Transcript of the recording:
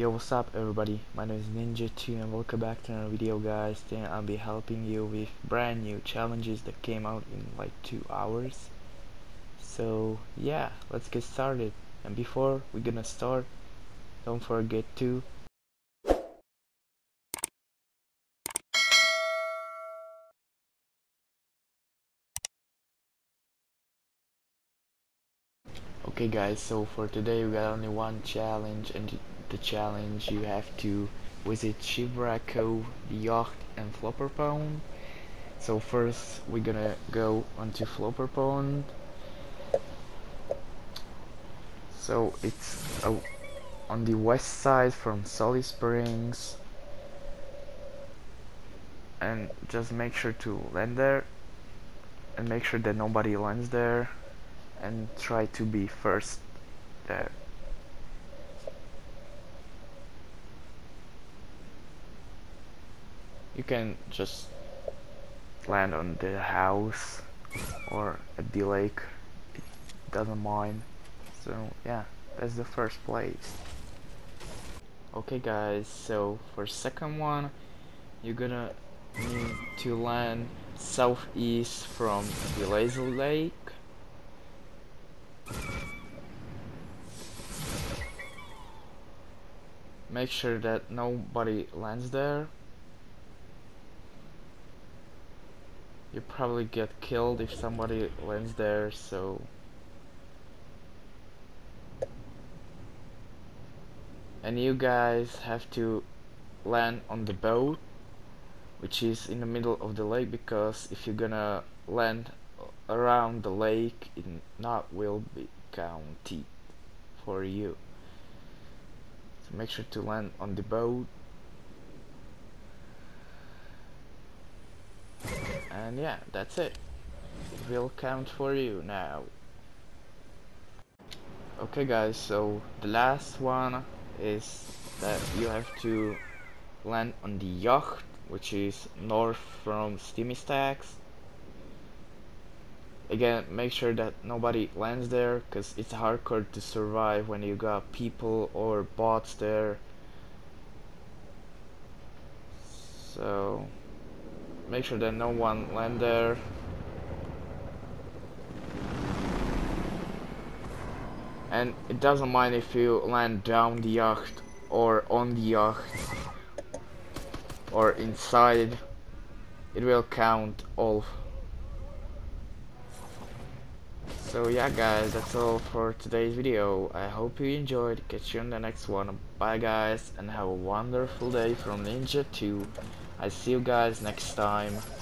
Yo, what's up everybody, my name is Ninja2 and welcome back to another video guys. Today I'll be helping you with brand new challenges that came out in like 2 hours. So yeah, let's get started. And before we're gonna start, don't forget to Okay guys, so for today we got only one challenge, and the challenge you have to visit Shipwrack, Cove, the Yacht and Flopper Pond. So first we're gonna go onto Flopper Pond. So it's on the west side from Sully Springs, and just make sure to land there and make sure that nobody lands there and try to be first there. You can just land on the house or at the lake, it doesn't mind. So yeah, that's the first place. Okay guys, so for second one you're gonna need to land southeast from the laser lake. Make sure that nobody lands there. You probably get killed if somebody lands there, so and you guys have to land on the boat which is in the middle of the lake, because if you're gonna land around the lake it not will be counted for you. So make sure to land on the boat. And yeah, that's it. It will count for you now. Okay guys, so the last one is that you have to land on the Yacht, which is north from Steamy Stacks. Again, make sure that nobody lands there, because it's hardcore to survive when you got people or bots there. So make sure that no one land there. And it doesn't mind if you land down the yacht or on the yacht or inside, it will count all. So yeah guys, that's all for today's video. I hope you enjoyed. Catch you on the next one. Bye guys, and have a wonderful day from Ninja2. I see you guys next time.